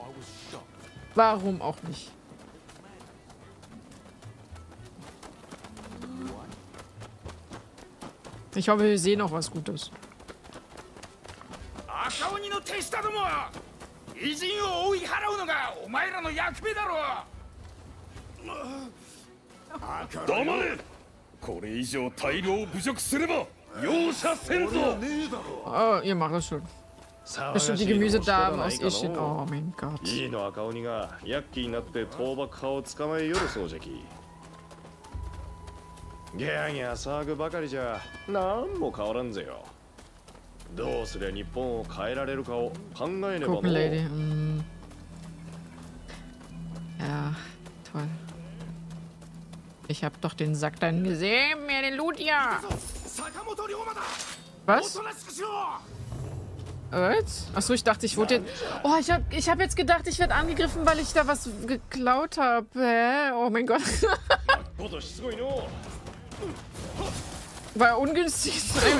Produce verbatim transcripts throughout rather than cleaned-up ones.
Warum auch nicht? Ich hoffe, wir sehen auch was Gutes. Oh, ihr macht das schon. Bestimmt die Gemüsedamen aus Ishin. Oh mein Gott. Gucken, Lady. Mm. Ja, toll. Ich hab doch den Sack dann gesehen, mir den Loot ja. Was? Was? Achso, ich dachte, ich wurde jetzt... Oh, ich hab, ich hab jetzt gedacht, ich werde angegriffen, weil ich da was geklaut habe. Hä? Oh mein Gott. War ungünstig.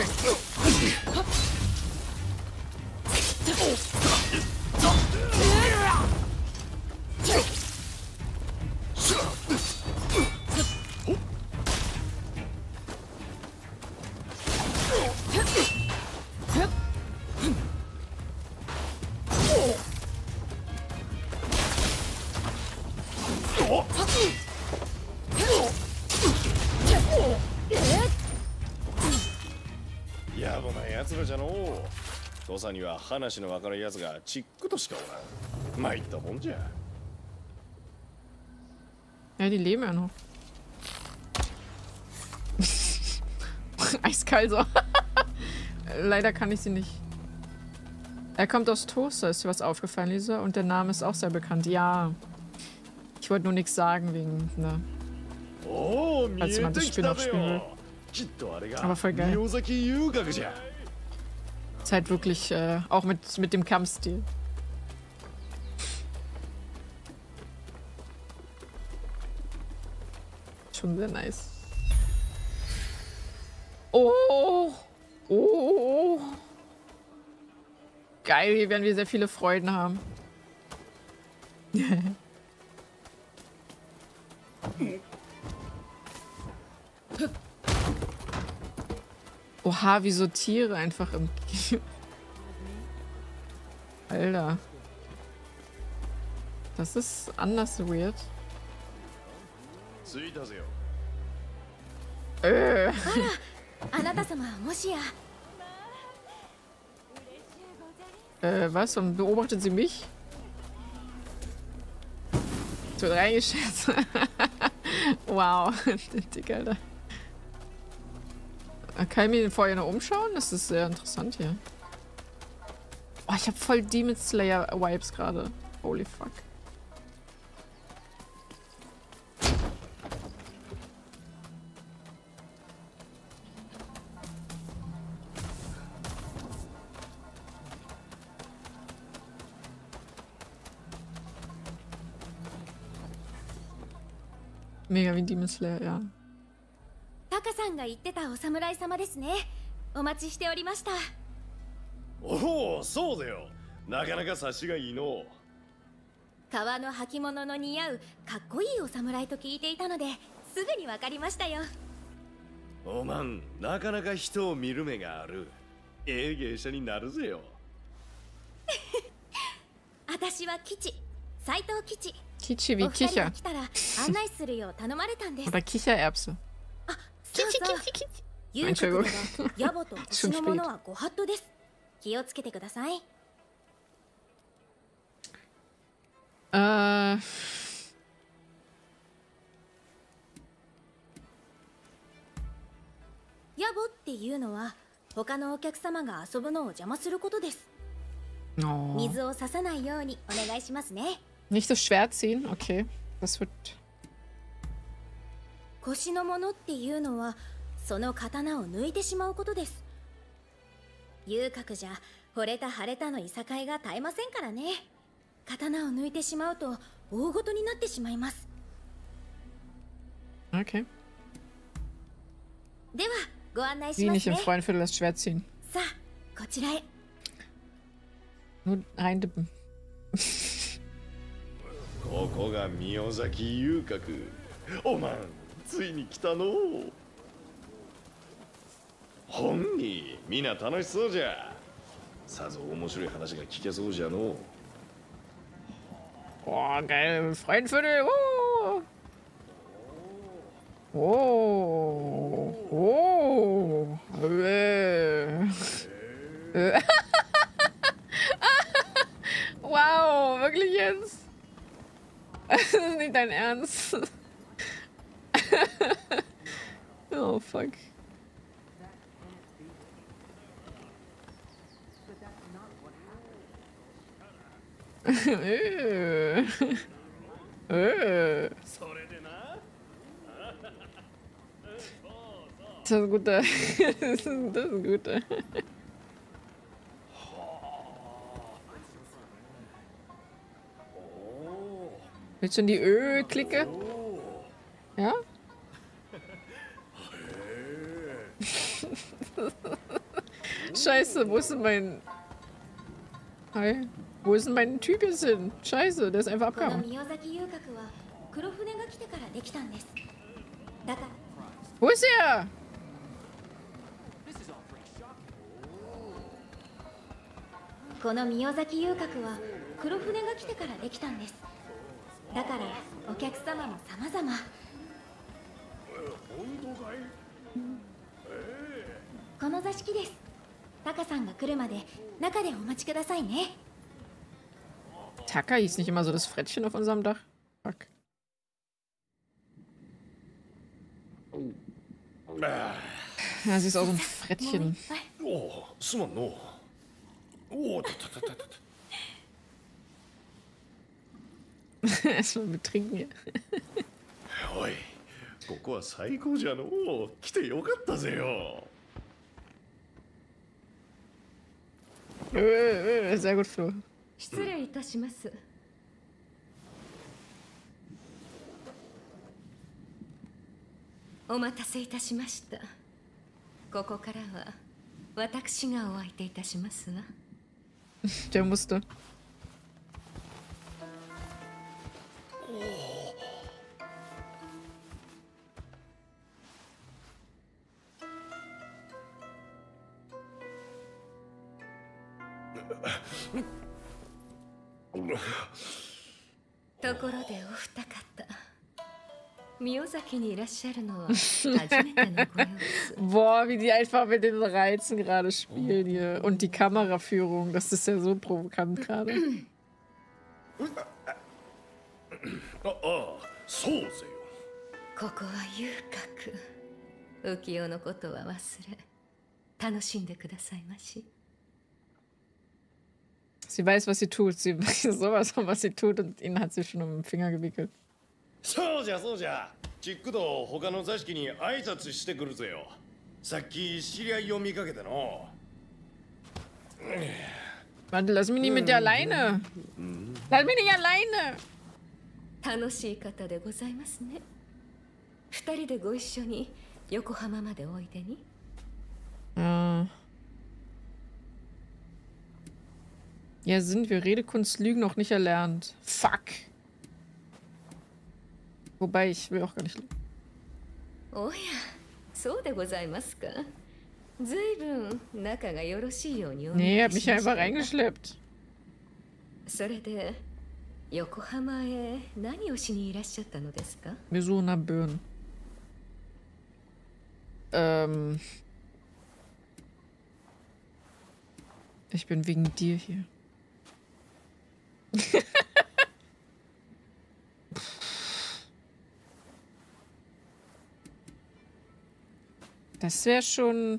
Ja, die leben ja noch. Eiskalt so. Leider kann ich sie nicht. Er kommt aus Toaster, ist dir was aufgefallen, Lisa? Und der Name ist auch sehr bekannt. Ja. Ich wollte nur nichts sagen wegen, ne? Falls jemand das Spiel noch spielen will. Aber voll geil. Ist halt wirklich, äh, auch mit, mit dem Kampfstil. Schon sehr nice. Oh! Oh! Geil, hier werden wir sehr viele Freuden haben. Oha, wie so Tiere einfach im... Alter. Das ist anders weird. Äh. äh, was? Und beobachtet sie mich? Es wird reingescherzt. Wow. Dick, Alter. Kann ich mich vorher noch umschauen? Das ist sehr interessant hier. Oh, ich habe voll Demon Slayer Vibes gerade. Holy fuck. Mega wie Demon Slayer, ja. Taka-sanが言ってたお侍様ですね。お待ちしておりました。 おお、そうだよ。なかなか察しがいいの。 革の履物の似合うかっこいいお侍と聞いていたので、すぐにわかりましたよ。 おまん、なかなか人を見る目がある。ええ芸者になるぜよ。 私は吉、斉藤吉。 Kichi wie Kicher. Oder Kichererbse. Kichi, Kichi, Kichi. Entschuldigung. Schon spät. Äh... Oh. Nicht das Schwert ziehen? Okay. Das wird... 腰のものっていうのはその刀を抜いてしまうことです。遊郭じゃ惚れた腫れたのいさかいが絶えませんからね。刀を抜いてしまうと大ごとになってしまいます。 Okay. ではご案内し Wie ま nicht す im ね。 Freundviertel das Schwert ziehen. さあこちらへ。 Nur reindippen. ここが宮崎遊郭。おまんついに来たのう。ほんにみんな楽しそうじゃ。さぞ面白い話が聞けそうじゃのう。 Oh, geil. Freudenviertel. Oh. Oh. Oh. Äh. Äh. Wow, wirklich jetzt? Das ist nicht dein Ernst. Oh, fuck. äh. äh. Das ist ein guter. Das ist ein, das ist ein guter. Willst du in die Ö-Clique? Ja? Scheiße, wo ist denn mein... Hi. Wo ist denn mein Typ jetzt hin? Scheiße, der ist einfach abgehauen. Wo ist er? Taka hieß nicht immer so das Frettchen auf unserem Dach? Fuck. Ja, sie ist auch so ein Frettchen. Oh,すまんの。おお、たたたたた。 Erstmal betrinken hier. おい、ここは最高じゃのう。来てよかったぜよ。 Äh, äh, sehr gut, Flo. 失礼いたします。お待たせいたしました。ここからは私がお相手いたしますわ。 Der musste. Oh. ところでお二方、宮崎にいらっしゃるのは初めてのご様子。 Boah, wie die einfach mit den Reizen gerade spielen hier. Und die Kameraführung, das ist ja so provokant gerade. ああ、そうぜよ。 ここは遊郭。浮世のことは忘れ、楽しんでくださいまし。 Sie weiß, was sie tut. Sie weiß sowas von, was sie tut, und ihn hat sie schon um den Finger gewickelt. そうじゃそうじゃ。チックと他の座敷に挨拶してくるぜよ。さっき知り合いを見かけての。 Warte, lass mich nicht mit dir alleine. Lass mich nicht alleine. 楽しい方でございますね。二人でご一緒に横浜までおいでに。 Ja. Ja, sind wir. Redekunst Lügen noch nicht erlernt. Fuck. Wobei, ich will auch gar nicht lügen. Oh ja, そうでございますか。ずいぶん仲がよろしいように。 Nee, er hat mich einfach reingeschleppt. それで横浜へ何をしにいらっしゃったのですか？ Wir suchen nach Böen. Ähm. Ich bin wegen dir hier. Das wäre schon.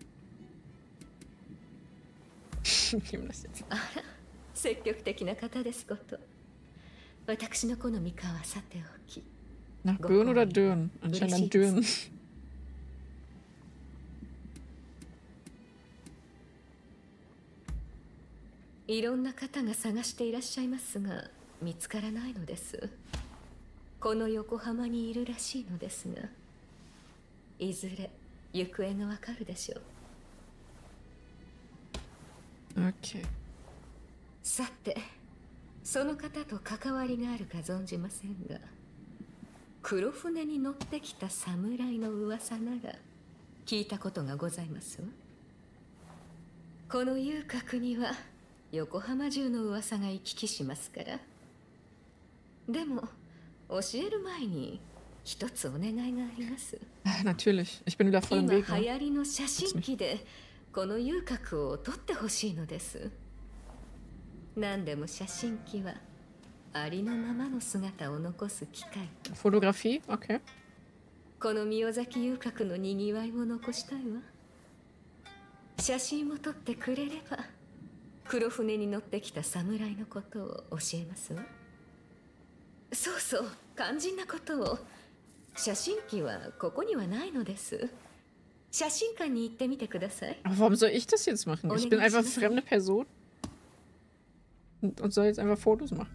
Ich nehme das jetzt. 積極的な方ですこと。私の好みかはさておき。 Nach Böen oder Dürn? Anscheinend Dürn. いろんな方が探していらっしゃいますが見つからないのです。この横浜にいるらしいのですが、いずれ行方がわかるでしょう。 Okay. さて、 その方と関わりがあるか存じませんが、黒船に乗ってきた侍の噂なら聞いたことがございますわ。この遊郭には横浜中の噂が行き来しますから。でも教える前に一つお願いがあります。 Natürlich. Ich bin wieder voll im 今 Weg. 流 Ne? 行りの写真機でこの遊郭を撮ってほしいのです。何でも写真機はありのままの姿を残す機会。 Fotografie? Okay. この宮崎遊郭のにぎわいを残したいわ。写真を撮ってくれれば黒船に乗ってきた侍のことを教えますわ。そうそう、肝心なことを。写真機はここにはないのです。写真館に行ってみてください。 Aber warum soll ich das jetzt machen? Ich bin einfach fremde Person und, und soll jetzt einfach Fotos machen.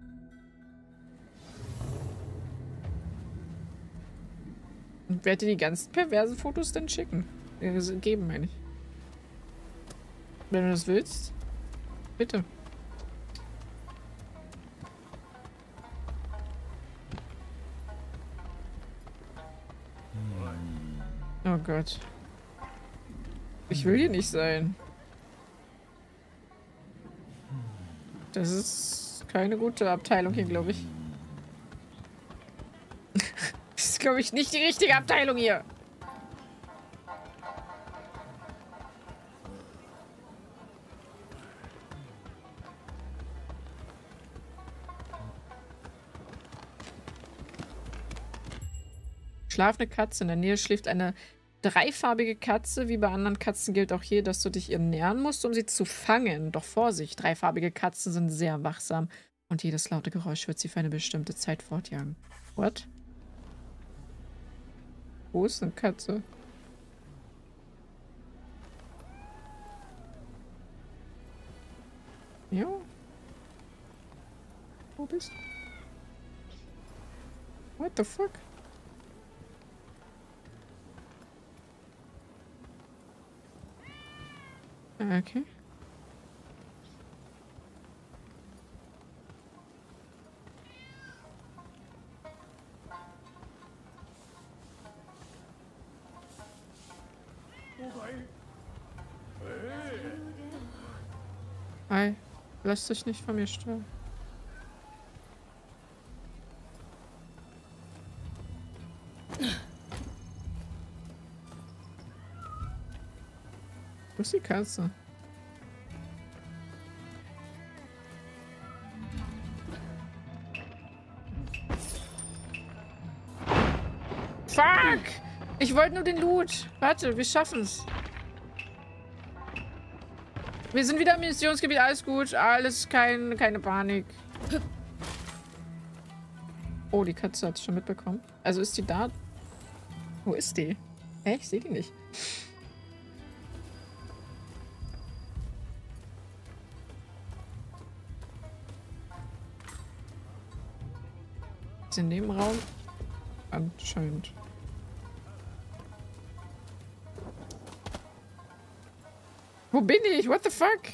Und werde dir die ganzen perversen Fotos dann schicken. Äh, geben, meine ich. Wenn du das willst, bitte. Oh Gott. Ich will hier nicht sein. Das ist keine gute Abteilung hier, glaube ich. Das ist, glaube ich, nicht die richtige Abteilung hier. Schlafende Katze. In der Nähe schläft eine dreifarbige Katze. Wie bei anderen Katzen gilt auch hier, dass du dich ihr nähern musst, um sie zu fangen. Doch Vorsicht, dreifarbige Katzen sind sehr wachsam und jedes laute Geräusch wird sie für eine bestimmte Zeit fortjagen. What? Wo ist eine Katze? Ja. Wo bist du? What the fuck? Okay. Hi, lass dich nicht von mir stören. Wo ist die Katze? Fuck! Ich wollte nur den Loot. Warte, wir schaffen es. Wir sind wieder im Missionsgebiet. Alles gut. Alles kein, keine Panik. Oh, die Katze hat es schon mitbekommen. Also ist die da? Wo ist die? Hä? Ich sehe die nicht. Ist in dem Raum? Anscheinend. Wo bin ich? What the fuck?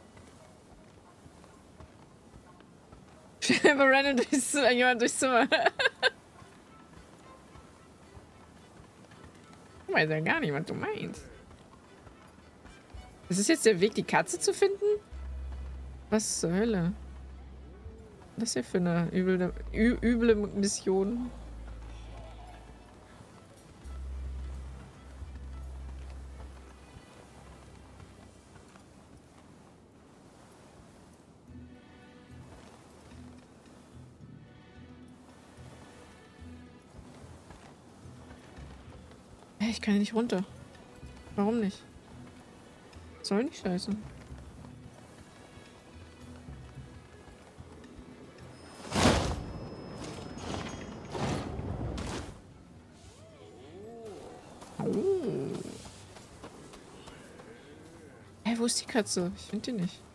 Ich habe random durchs Zimmer, jemand durchs Zimmer. Ich weiß ja gar nicht, was du meinst. Ist es jetzt der Weg, die Katze zu finden? Was zur Hölle? Was ist hier für eine üble, ü üble Mission? Hey, ich kann hier nicht runter. Warum nicht? Soll nicht scheiße. Oh. Hey, wo ist die Katze? Ich finde die nicht.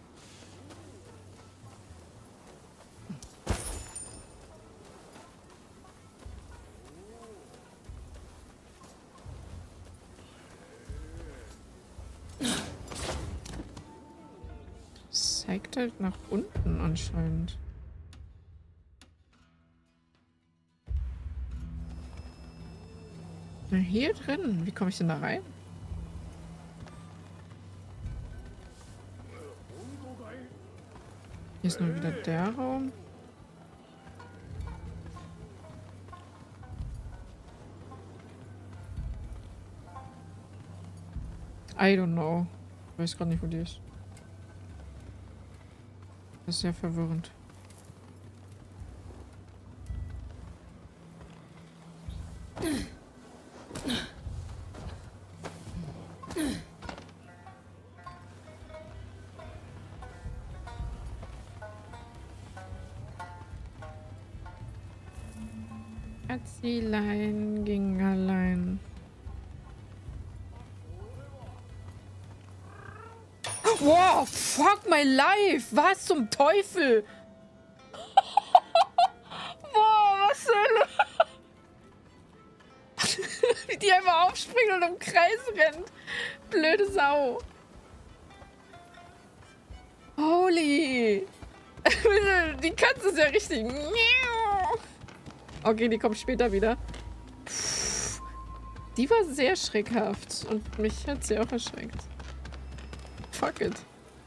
Zeigt halt nach unten anscheinend. Hier drin. Wie komme ich denn da rein? Hier ist nur wieder der Raum. I don't know. Ich weiß gerade nicht, wo die ist. Das ist sehr verwirrend. Zielein ging allein. Wow, fuck my life! Was zum Teufel? Boah, was zur Hölle? Wie die einfach aufspringt und im Kreis rennt. Blöde Sau. Holy. Die Katze ist ja richtig. Okay, die kommt später wieder. Puh, die war sehr schreckhaft. Und mich hat sie auch erschreckt. Fuck it.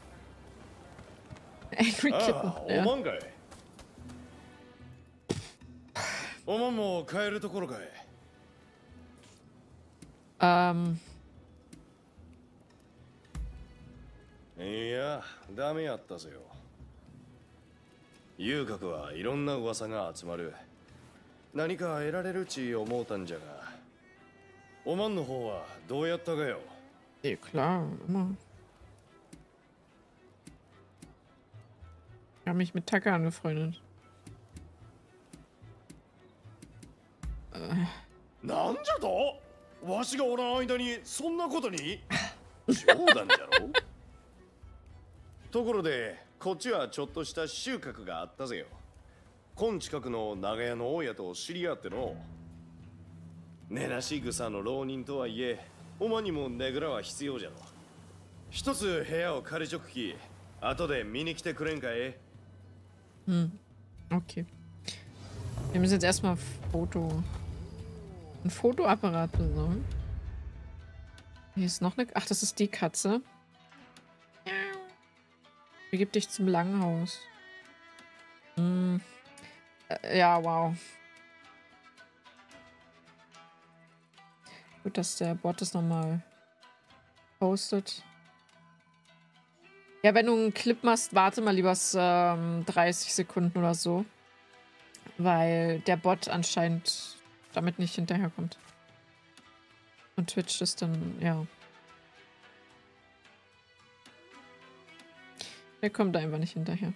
Angry Kitten. Ah, ja. おまんかい。おまんも帰るところかい。 Ähm. いや、ダメやったぜよ。遊郭はいろんな噂が集まる。何か得られるち思うたんじゃが。おまんの方はどうやったかよ。 Ja, klar, immer. Ich habe mich mit Taka angefreundet. Äh. なんじゃとわしがおらん間にそんなことに冗談じゃろところでこっちはちょっとした収穫があったぜよ。こん近くの長屋の大家と知り合っての根なし草の浪人とはいえおまにもねぐらは必要じゃろ。一つ部屋を借りちょくき後で見に来てくれんかい。 Hm. Okay. Wir müssen jetzt erstmal Foto. Ein Fotoapparat besorgen. Hier ist noch eine. Ach, das ist die Katze. Begib dich zum Langhaus. Hm. Äh, ja, wow. Gut, dass der Bot das nochmal postet. Ja, wenn du einen Clip machst, warte mal lieber ähm, dreißig Sekunden oder so. Weil der Bot anscheinend damit nicht hinterherkommt. Und Twitch ist dann, ja. Der kommt da einfach nicht hinterher.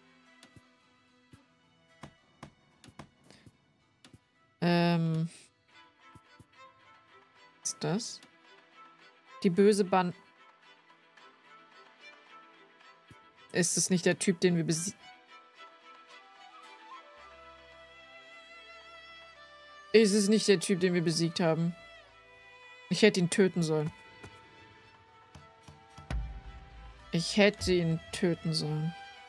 Ähm. Was ist das? Die böse Band. Ist es nicht der Typ, den wir besiegen? Ist es nicht der Typ, den wir besiegt haben? Ich hätte ihn töten sollen. Ich hätte ihn töten sollen.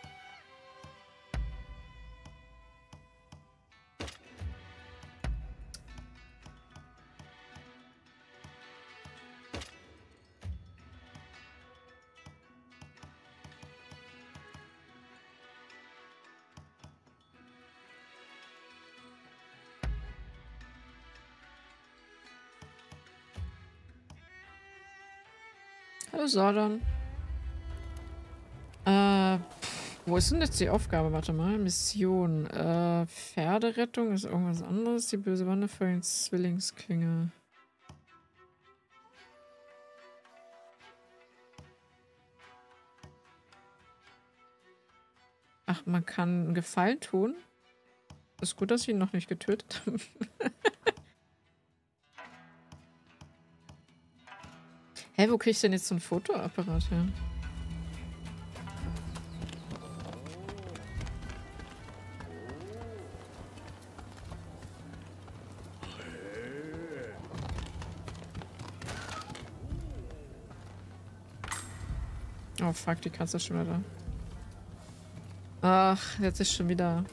Hallo Sordon. Äh, pff, wo ist denn jetzt die Aufgabe? Warte mal. Mission. Äh, Pferderettung ist irgendwas anderes. Die böse Wanne für den Zwillingsklinge. Ach, man kann einen Gefallen tun. Ist gut, dass ich ihn noch nicht getötet habe. Hä, wo krieg ich denn jetzt so ein Fotoapparat her? Oh fuck, die Katze ist schon wieder da. Ach, jetzt ist schon wieder...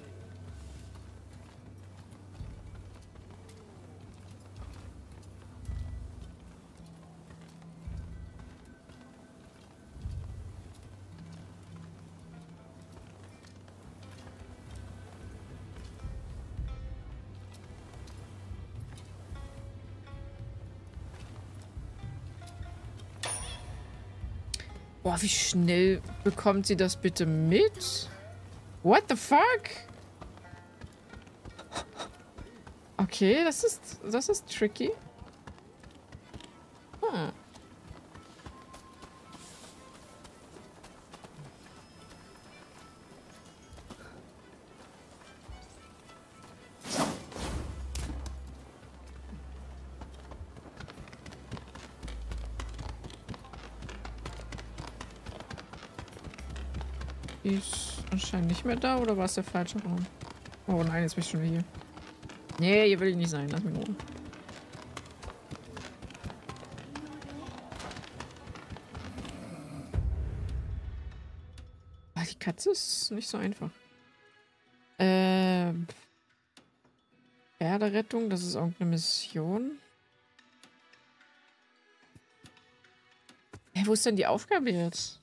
Boah, wie schnell bekommt sie das bitte mit? What the fuck? Okay, das ist, das ist tricky. Hm. Die ist anscheinend nicht mehr da, oder war es der falsche Raum? Oh nein, jetzt bin ich schon wieder hier. Nee, hier will ich nicht sein. Lass mich in Ruhe. Ah, die Katze ist nicht so einfach. Ähm. Pferderettung, das ist irgendeine Mission. Hey, wo ist denn die Aufgabe jetzt?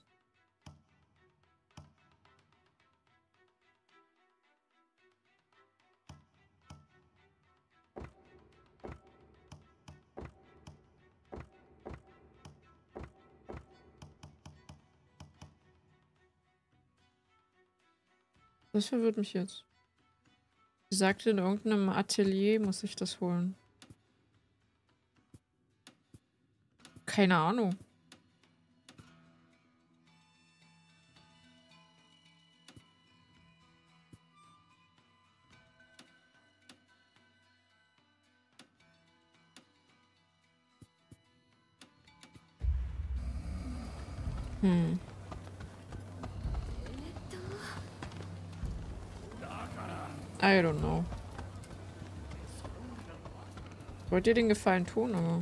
Das verwirrt mich jetzt. Sie sagte, in irgendeinem Atelier muss ich das holen. Keine Ahnung. Hm. I don't know. Wollt ihr den Gefallen tun, aber...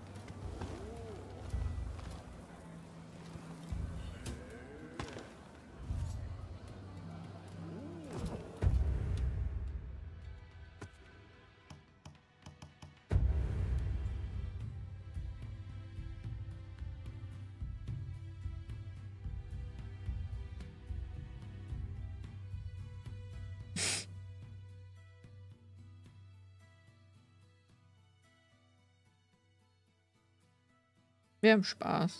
Wir haben Spaß.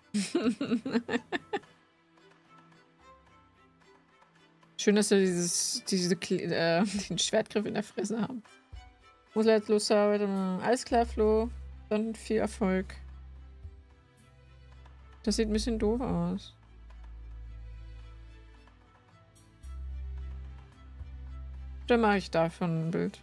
Schön, dass wir dieses, diese, äh, den Schwertgriff in der Fresse haben. Muss jetzt los arbeiten. Alles klar, Flo. Dann viel Erfolg. Das sieht ein bisschen doof aus. Dann mache ich davon ein Bild.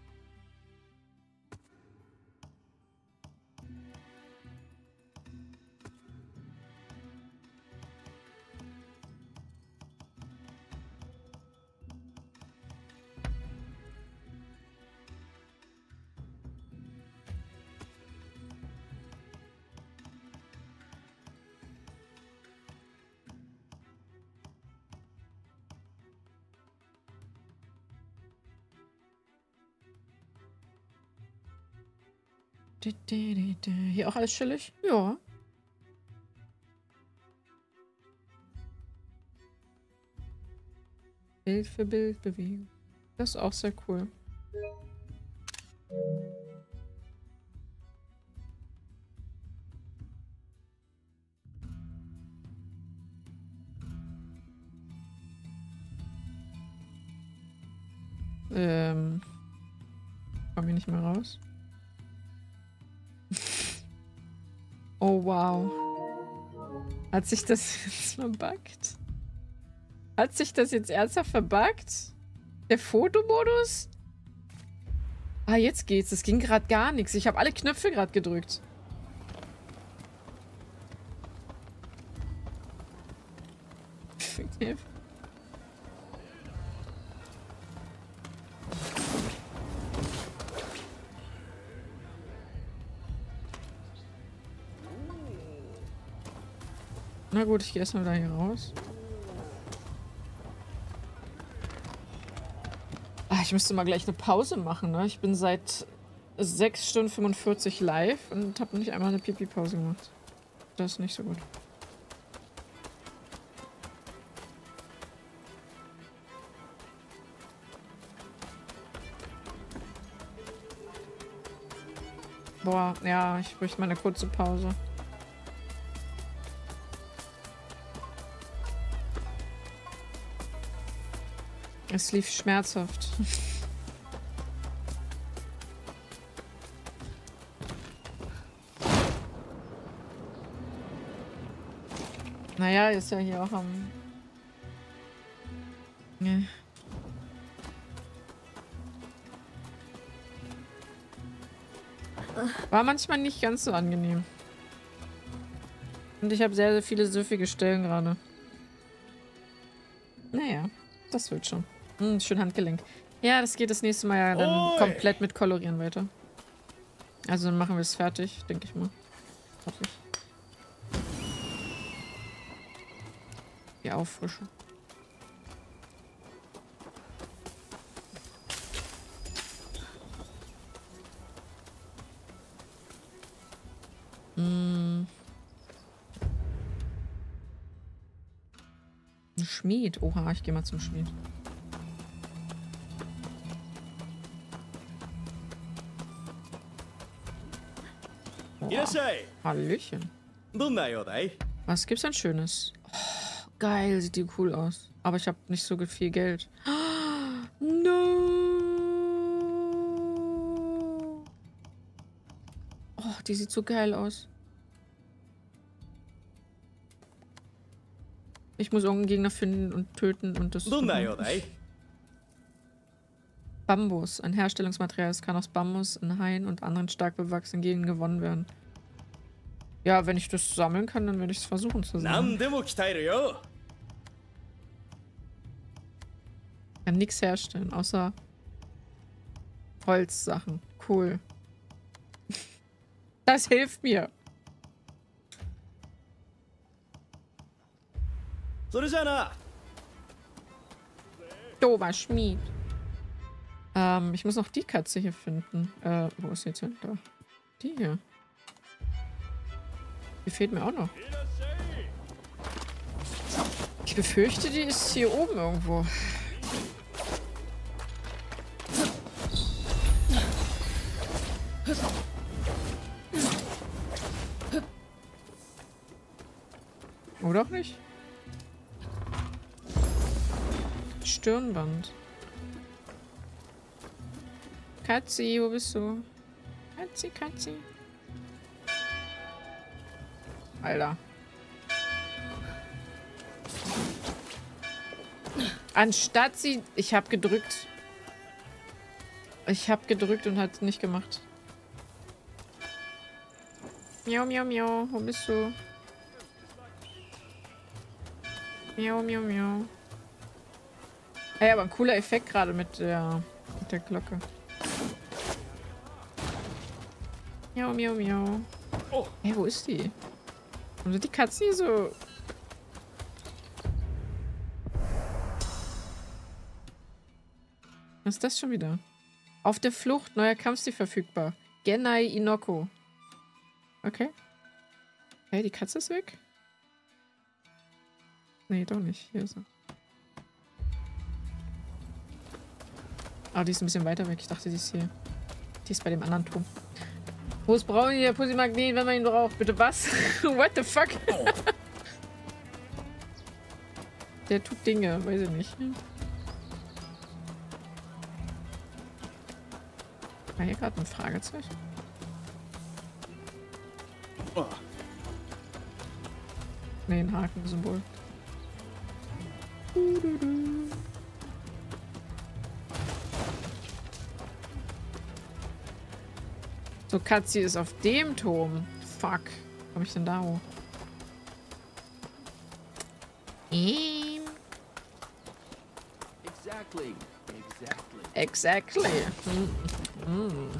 Hier auch alles chillig? Ja. Bild für Bild bewegen. Das ist auch sehr cool. Ähm. Komm hier nicht mehr raus. Oh, wow. Hat sich das jetzt verbuggt? Hat sich das jetzt ernsthaft verbuggt? Der Fotomodus? Ah, jetzt geht's. Es ging gerade gar nichts. Ich habe alle Knöpfe gerade gedrückt. Okay. Na gut, ich gehe erstmal da hier raus. Ah, ich müsste mal gleich eine Pause machen, ne? Ich bin seit sechs Stunden fünfundvierzig live und habe nicht einmal eine Pipi-Pause gemacht. Das ist nicht so gut. Boah, ja, ich bräuchte mal eine kurze Pause. Es lief schmerzhaft. Naja, ist ja hier auch am... Nee. War manchmal nicht ganz so angenehm. Und ich habe sehr, sehr viele süffige Stellen gerade. Naja, das wird schon. Hm, schön Handgelenk. Ja, das geht das nächste Mal ja dann Oi. komplett mit Kolorieren weiter. Also dann machen wir es fertig, denke ich mal. Hoffe ich. Die Auffrischung. Hm. Ein Schmied. Oha, ich gehe mal zum Schmied. Iraschai. Hallöchen. どんな用だい? Was gibt's denn Schönes? Oh, geil, sieht die cool aus. Aber ich habe nicht so viel Geld. No. Oh, die sieht so geil aus. Ich muss irgendeinen Gegner finden und töten und das... どんな用だい? Bambus, ein Herstellungsmaterial. Es kann aus Bambus in Hain und anderen stark bewachsenen Gegenden gewonnen werden. Ja, wenn ich das sammeln kann, dann werde ich es versuchen zu sammeln. 何でも鍛えるよ. Ich kann nichts herstellen, außer Holzsachen. Cool. Das hilft mir. それじゃあな. Dober Schmied. Ähm, ich muss noch die Katze hier finden. Äh, wo ist sie jetzt hin? Da. Die hier. Die fehlt mir auch noch. Ich befürchte, die ist hier oben irgendwo. Oder auch nicht? Stirnband. Katzi, wo bist du? Katzi, Katzi. Alter. Anstatt sie... Ich habe gedrückt. Ich habe gedrückt und hat es nicht gemacht. Miau, miau, miau. Wo bist du? Miau, miau, miau. Ey, aber ein cooler Effekt gerade mit der, mit der Glocke. Miau, miau, miau. Oh. Hey, wo ist die? Und sind die Katzen hier so... Was ist das schon wieder? Auf der Flucht, neuer Kampfstil verfügbar. Genai Inoko. Okay. Hey, die Katze ist weg? Nee, doch nicht. Hier ist sie. Ah, die ist ein bisschen weiter weg. Ich dachte, die ist hier. Die ist bei dem anderen Turm. Wo ist Brownie, der Pussy-Magnet, wenn man ihn braucht? Bitte was? What the fuck? Der tut Dinge, weiß ich nicht. War hier gerade ein Fragezeichen? Oh. Nee, ein Hakensymbol. So, Katzi ist auf dem Turm. Fuck. Wie komme ich denn da hoch? Ähm. Exactly. Exactly. Exactly. Mm. Mm.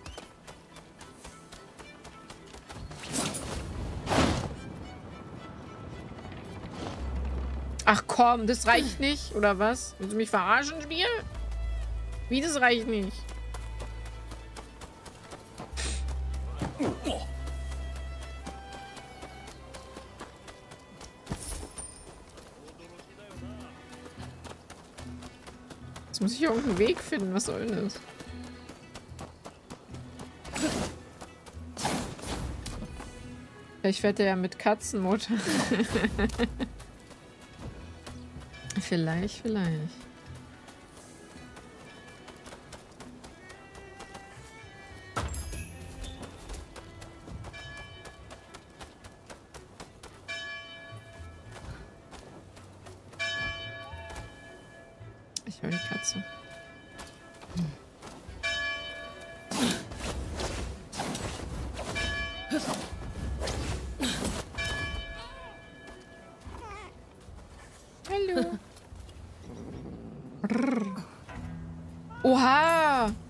Ach komm, das reicht nicht, oder was? Willst du mich verarschen, Spiel? Wie, das reicht nicht? Jetzt muss ich irgendeinen Weg finden. Was soll denn das? Vielleicht fährt er ja mit Katzenmotor. Vielleicht, vielleicht. Ich höre die Katze. Hallo. Brrr. Oha!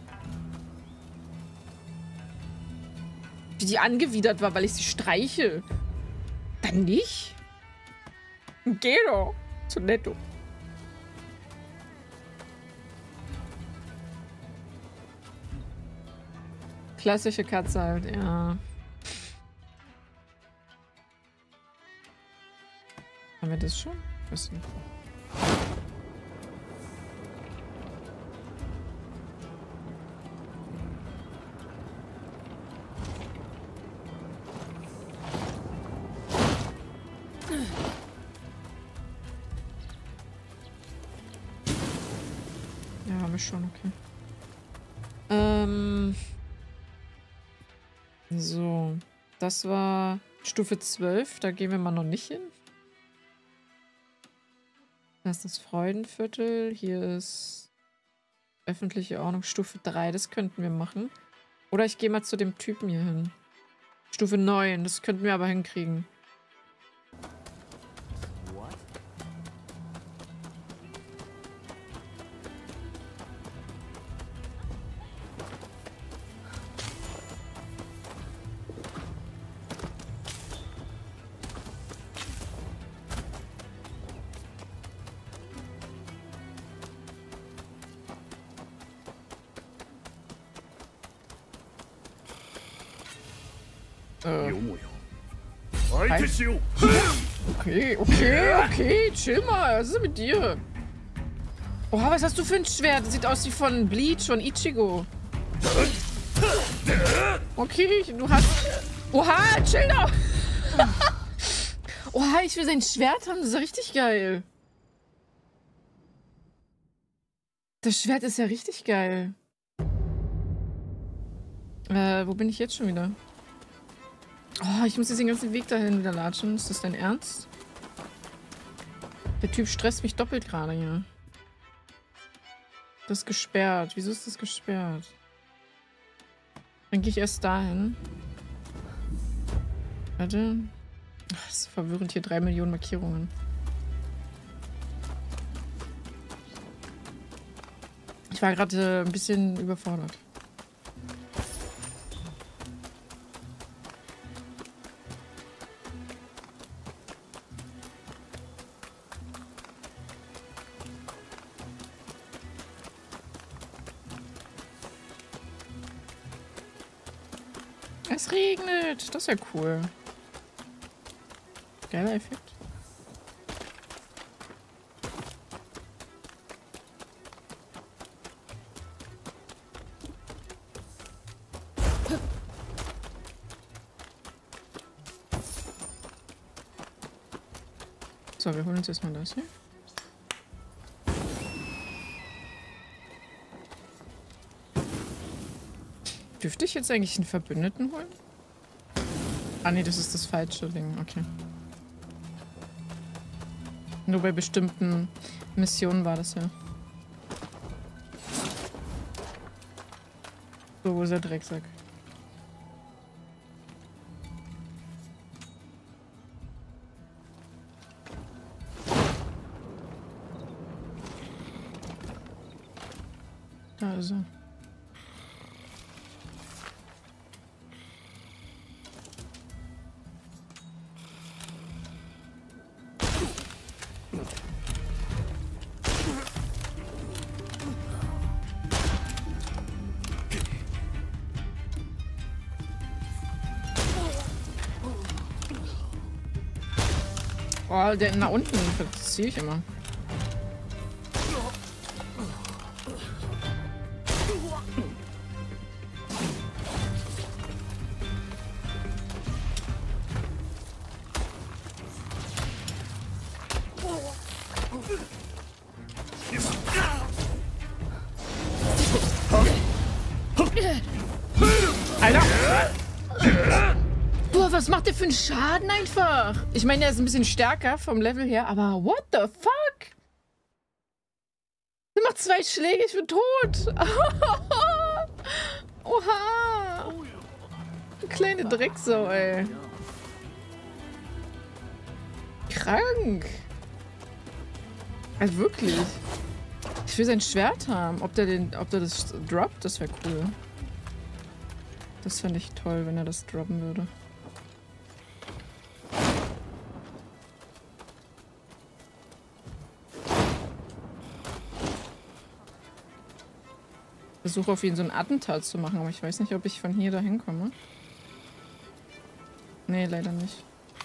Wie die angewidert war, weil ich sie streiche. Dann nicht? Geh doch. Zu netto. Klassische Katze halt, ja. Haben wir das schon? Was nicht? Ja, haben wir schon, okay. Ähm... So, das war Stufe zwölf, da gehen wir mal noch nicht hin. Das ist das Freudenviertel, hier ist öffentliche Ordnung Stufe drei, das könnten wir machen. Oder ich gehe mal zu dem Typen hier hin. Stufe neun, das könnten wir aber hinkriegen. Okay, okay, okay, chill mal. Was ist mit dir? Oha, was hast du für ein Schwert? Das sieht aus wie von Bleach, von Ichigo. Okay, du hast... Oha, chill doch! Oha, ich will sein Schwert haben, das ist ja richtig geil. Das Schwert ist ja richtig geil. Äh, wo bin ich jetzt schon wieder? Oh, ich muss jetzt den ganzen Weg dahin wieder latschen. Ist das dein Ernst? Der Typ stresst mich doppelt gerade hier. Das ist gesperrt. Wieso ist das gesperrt? Dann gehe ich erst dahin. Warte. Ach, das ist verwirrend. Hier drei Millionen Markierungen. Ich war gerade ein bisschen überfordert. Es regnet. Das ist ja cool. Geiler Effekt. So, wir holen uns jetzt mal das hier. Dürfte ich jetzt eigentlich einen Verbündeten holen? Ah nee, das ist das falsche Ding. Okay. Nur bei bestimmten Missionen war das ja. So, wo ist der Drecksack? Da ist er. Oh, der nach unten verziehe ich immer. Alter! Boah, was macht der für einen Schaden einfach? Ich meine, er ist ein bisschen stärker vom Level her, aber what the fuck? noch zwei Schläge, ich bin tot. Oha. Kleine Drecksau, ey. Krank. Also wirklich. Ich will sein Schwert haben. Ob der, den, ob der das droppt, das wäre cool. Das fände ich toll, wenn er das droppen würde. Ich versuche auf ihn so ein Attentat zu machen, aber ich weiß nicht, ob ich von hier dahin komme. Nee, leider nicht.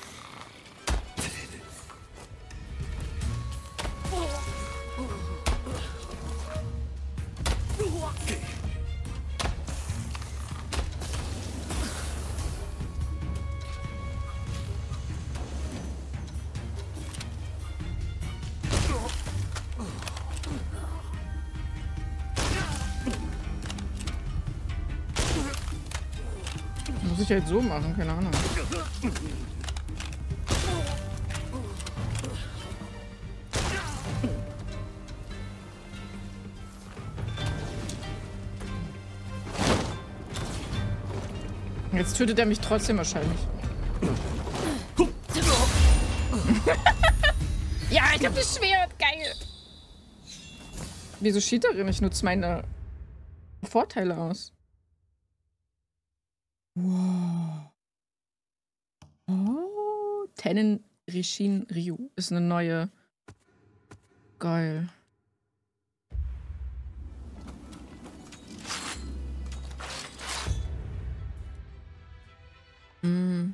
Muss ich halt so machen, keine Ahnung. Jetzt tötet er mich trotzdem wahrscheinlich. Ja, ich hab das Schwert, geil. Wieso Cheaterin? Ich nutze meine Vorteile aus. Wow. Oh, Tennen Rishin Ryu ist eine neue. Geil. Mm.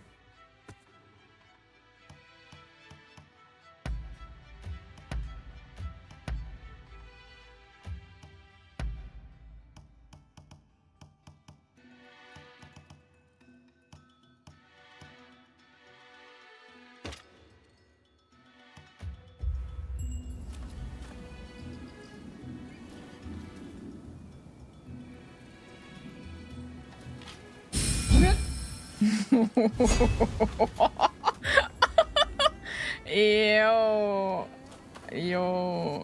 Jo. Jo.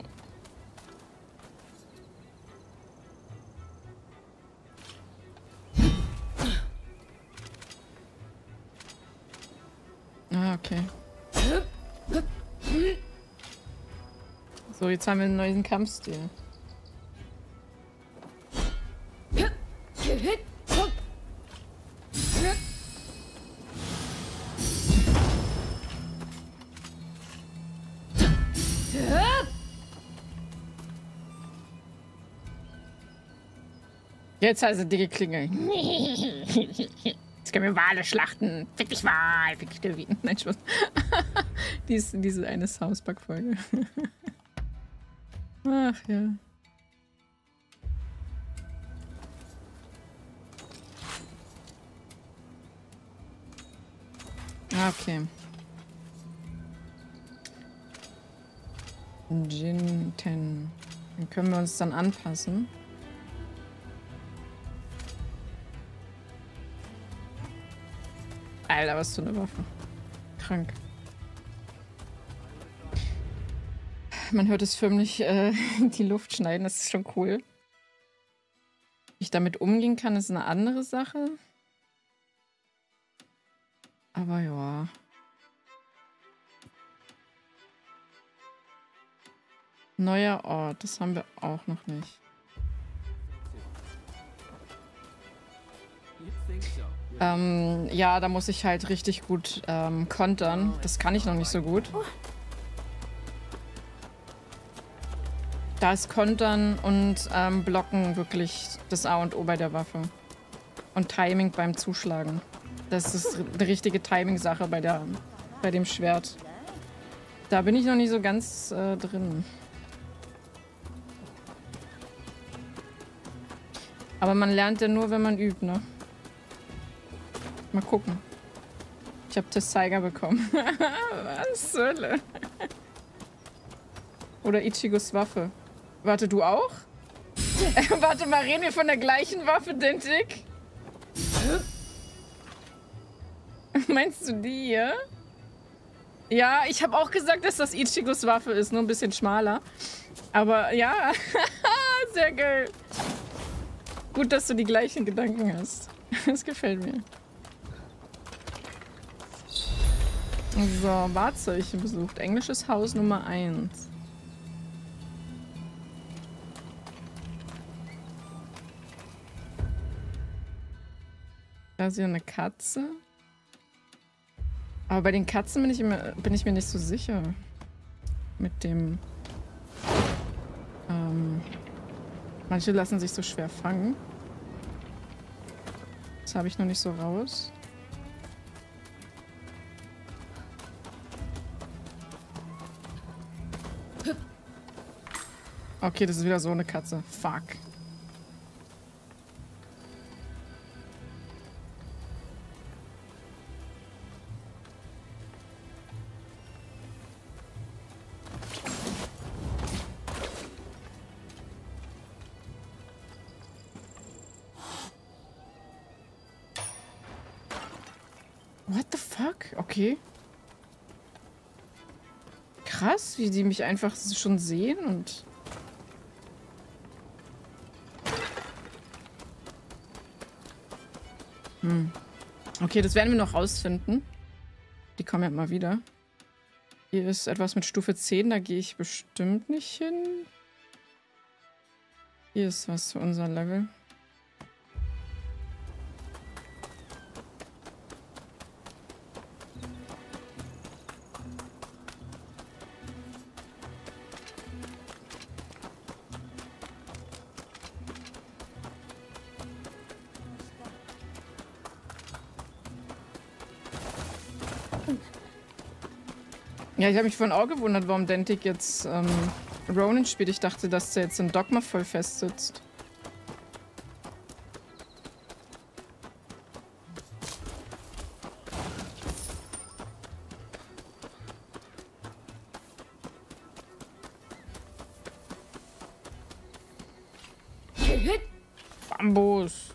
Ah, okay. So, jetzt haben wir einen neuen Kampfstil. Jetzt also dicke Klinge. Jetzt können wir Wale schlachten. Fick dich Wal, fick dich Delfin. Nein, Spaß. Dies, diese eine South Park-Folge. Ach ja. Okay. Jin Ten. Dann können wir uns dann anpassen. Alter, was für eine Waffe. Krank. Man hört es förmlich äh, in die Luft schneiden, das ist schon cool. Wie ich damit umgehen kann, ist eine andere Sache. Aber ja. Neuer Ort, das haben wir auch noch nicht. Ähm, ja, da muss ich halt richtig gut ähm, kontern. Das kann ich noch nicht so gut. Da ist Kontern und ähm, Blocken wirklich das A und O bei der Waffe. Und Timing beim Zuschlagen. Das ist eine richtige Timing-Sache bei der, bei dem Schwert. Da bin ich noch nicht so ganz äh, drin. Aber man lernt ja nur, wenn man übt, ne? Mal gucken. Ich habe Tessaiga bekommen. Was zur Hölle? Oder Ichigos Waffe. Warte, du auch? Warte mal, reden wir von der gleichen Waffe, Dentik? Meinst du die hier? Ja, ich habe auch gesagt, dass das Ichigos Waffe ist, nur ein bisschen schmaler. Aber ja, sehr geil. Gut, dass du die gleichen Gedanken hast. Das gefällt mir. So, Wahrzeichen besucht. Englisches Haus Nummer eins. Da ist hier eine Katze. Aber bei den Katzen bin ich, immer, bin ich mir nicht so sicher. Mit dem... Ähm, manche lassen sich so schwer fangen. Das habe ich noch nicht so raus. Okay, das ist wieder so eine Katze. Fuck. What the fuck? Okay. Krass, wie die mich einfach schon sehen und... Hm. Okay, das werden wir noch rausfinden. Die kommen ja mal wieder. Hier ist etwas mit Stufe zehn, da gehe ich bestimmt nicht hin. Hier ist was für unser Level. Ja, ich habe mich vorhin auch gewundert, warum Dentik jetzt ähm, Ronin spielt. Ich dachte, dass der jetzt in Dogma voll fest sitzt. Bambus.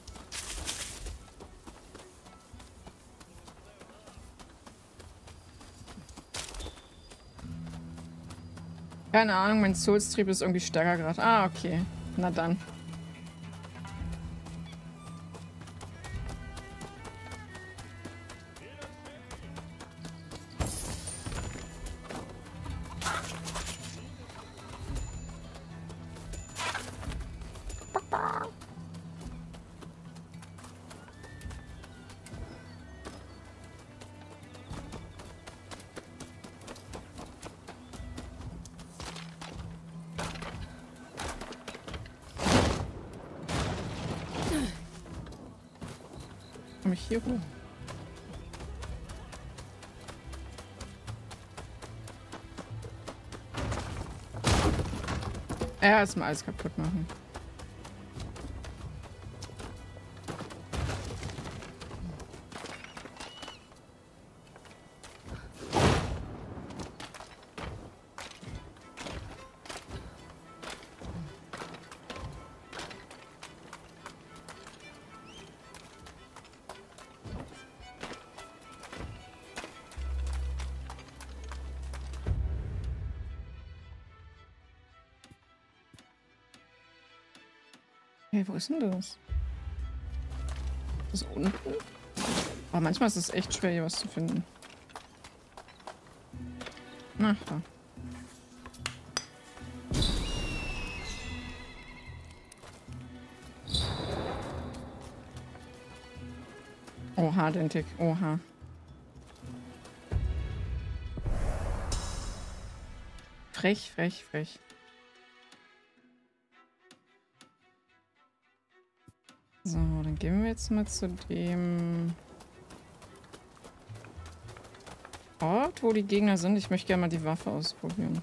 Keine Ahnung, mein Soulstrieb ist irgendwie stärker gerade. Ah, okay. Na dann. Komme ich hier hoch? Ja, erstmal alles kaputt machen. Hey, wo ist denn das? Ist das unten? Aber manchmal ist es echt schwer, hier was zu finden. Ach, da. Oha, Dentik. Oha. Frech, frech, frech. So, dann gehen wir jetzt mal zu dem Ort, wo die Gegner sind. Ich möchte gerne mal die Waffe ausprobieren.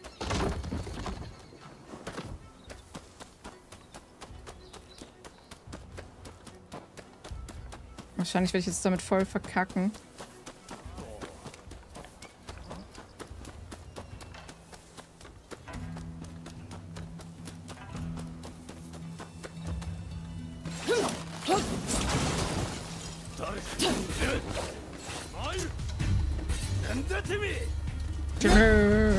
Wahrscheinlich werde ich jetzt damit voll verkacken. Tschö.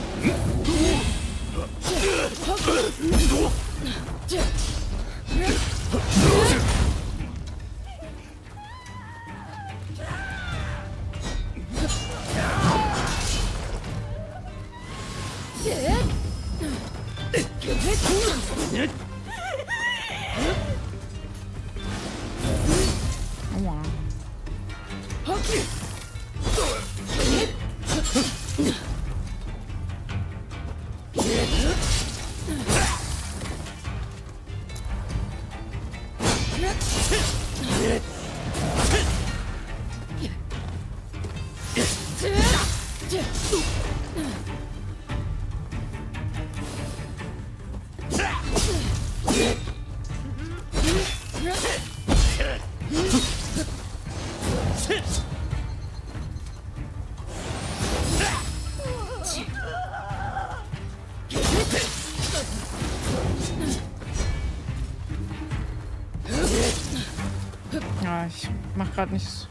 Aua. Ja, ich mach grad nichts.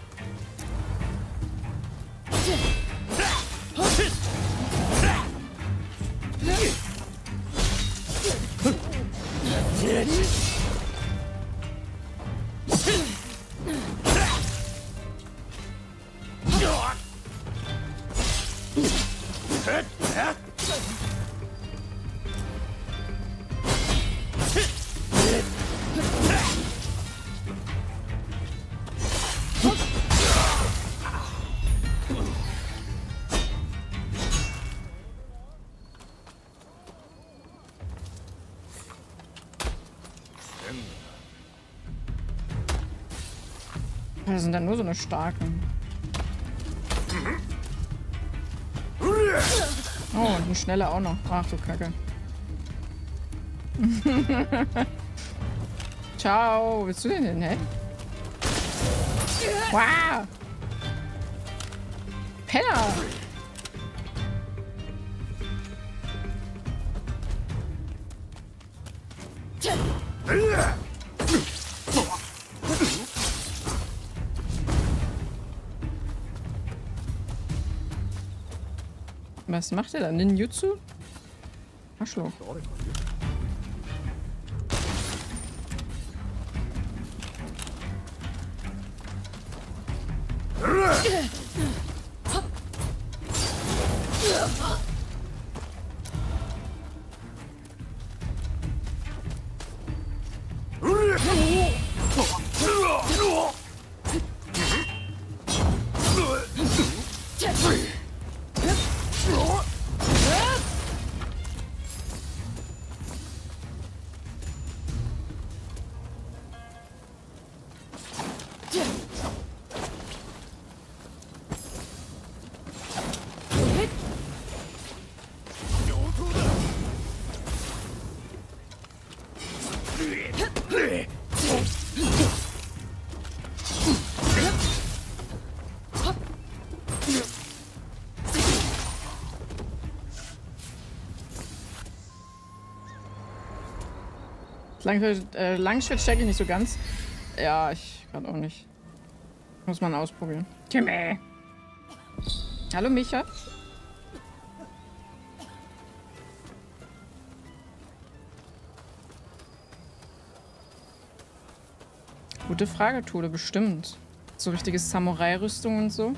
Das sind dann nur so eine starken. Oh, und eine schnelle auch noch. Ach du Kacke. Ciao. Wo willst du denn hin, hä? Wow. Penner. Was macht er da? Ninjutsu? Arschloch. Langschwert, äh, Langschwert stecke ich nicht so ganz. Ja, ich kann auch nicht. Muss man ausprobieren. Timmy. Hallo Micha. Gute Frage, Tode, bestimmt. So richtige Samurai-Rüstung und so.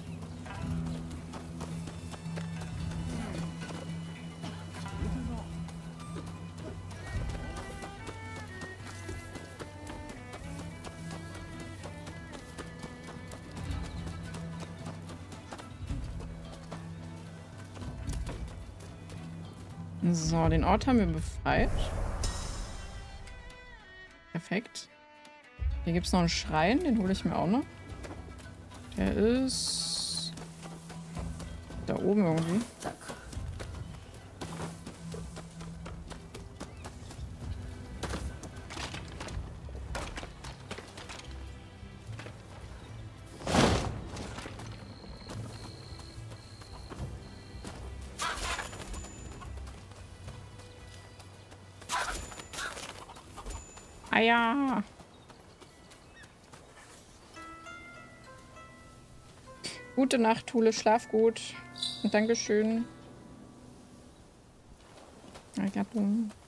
So, den Ort haben wir befreit. Perfekt. Hier gibt es noch einen Schrein, den hole ich mir auch noch. Der ist da oben irgendwie. Ah ja. Gute Nacht, Thule. Schlaf gut. Und Dankeschön. Arigato.